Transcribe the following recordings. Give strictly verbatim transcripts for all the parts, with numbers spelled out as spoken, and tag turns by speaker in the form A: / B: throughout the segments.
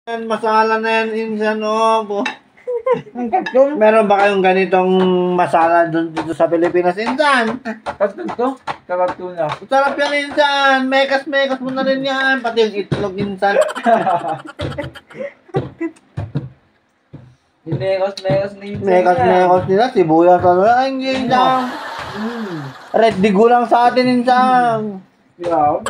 A: Yan, masala na yan, insan, oh. Meron ba kayong ganitong masala doon dito sa Pilipinas, insan?
B: Katulad to? Kakatuna.
A: Sarap yan, insan. Mekas-mekas mo na rin yan. Pati yung itlog, insan.
B: Mekos-mekos na yun.
A: Mekas-mekas nila, sibuyas. Ano lang, insan.
B: Hmm.
A: Red di gulang sa atin, insan.
B: Grabe.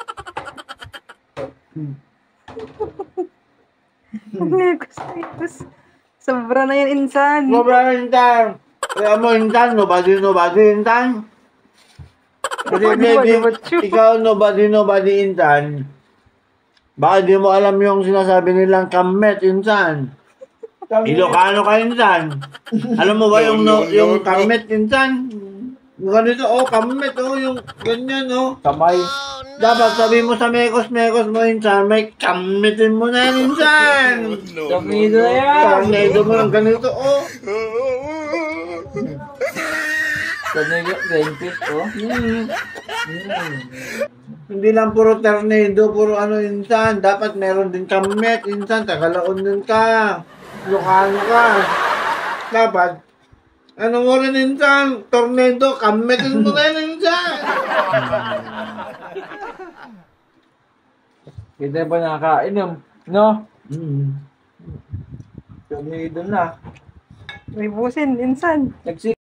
C: Mekos, mekos. Sobra na yan, insan.
A: Sobra, insan. Kaya mo, insan, nobody, nobody, insan. Kasi maybe, ikaw, nobody, nobody, insan. Baka di mo alam yung sinasabi nilang kamet, insan. Ilocano ka, insan. Alam mo ba yung, no, yung kamet, insan? Yung ganito, oh, kamet, oh, yung ganyan, oh.
B: Kamay.
A: Dapat sabi mo sa mekos-mekos mo, insan, may kamitin mo na yan, insan.
B: Tornado na yan.
A: Tornado mo lang ganito, oh.
B: Tornado, dentist, oh.
A: Hmm.
B: Hmm.
A: Hindi lang puro tornado, puro ano, insan. Dapat meron din kamit, insan. Tagalaon din ka. Lokano ka. Dapat, ano mo rin, insan. Tornado, kamitin mo na yan, insan.
B: Kita ba nakakainom? No?
A: Hmm.
B: Tornado na.
C: May busin, insan.
B: Nagsi